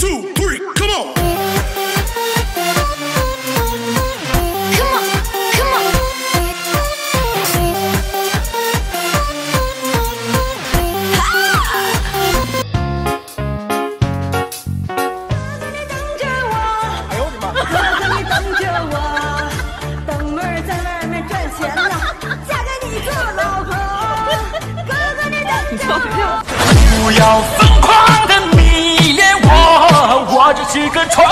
2, 3, come on. Come on, come on. 哎呦我的妈！哥哥你等着我，等妹儿在外面赚钱呢，嫁给你做老婆。哥哥你等着我。 不要疯狂的迷恋我，我只是个传